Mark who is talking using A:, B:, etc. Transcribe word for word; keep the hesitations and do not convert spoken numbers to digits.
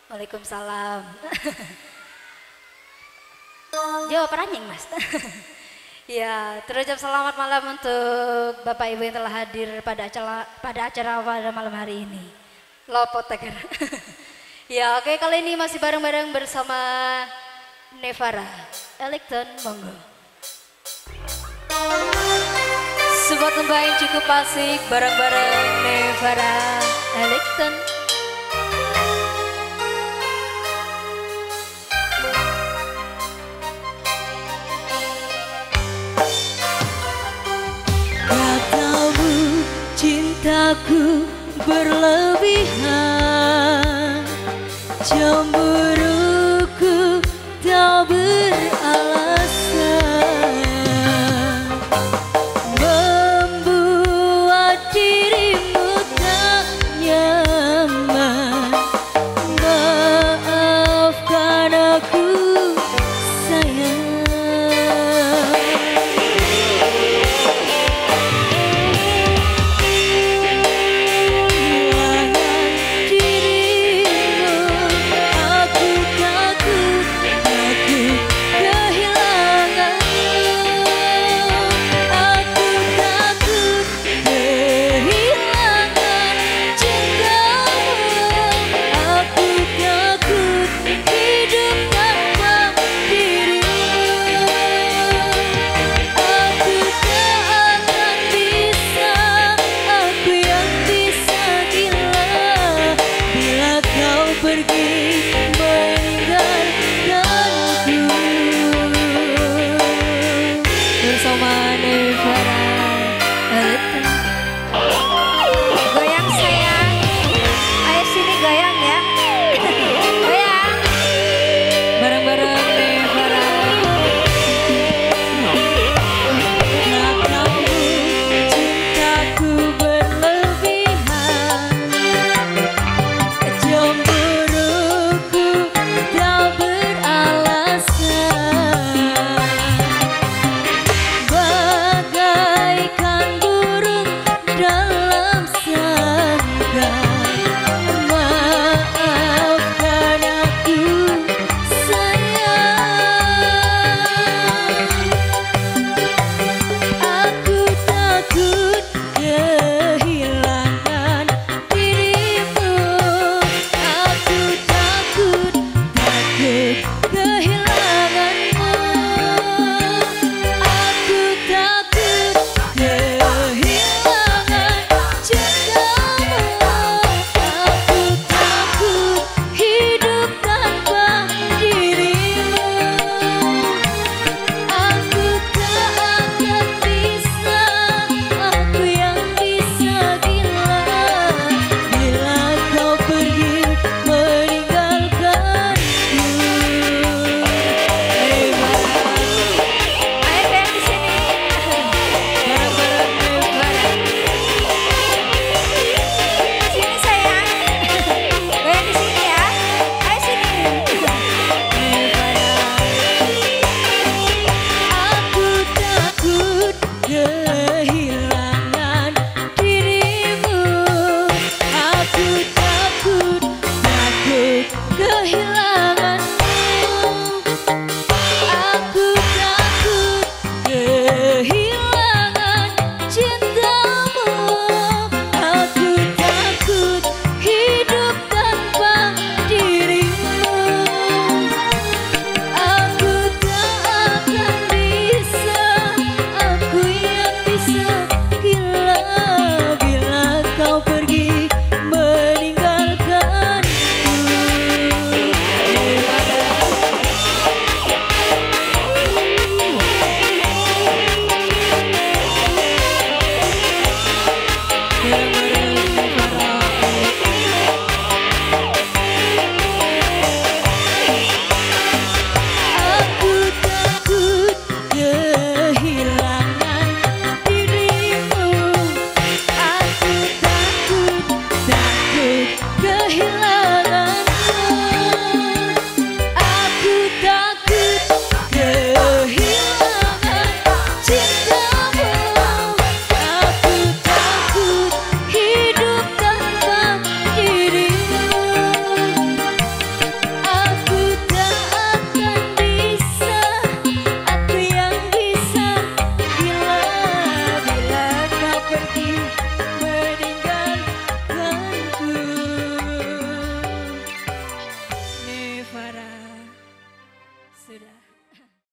A: Waalaikumsalam. Jawab peranjing mas. Ya, terucap selamat malam untuk Bapak Ibu yang telah hadir pada acara pada acara pada malam hari ini. Lopot tegar. Ya, oke kali ini masih bareng-bareng bersama Nevara. Electon monggo. Sebuah tembang yang cukup asik bareng-bareng Nevara Electon.
B: Cintaku berlebihan, cemburuku tak beralasan, membuat dirimu tak nyaman. Maafkan aku sayang. Pergi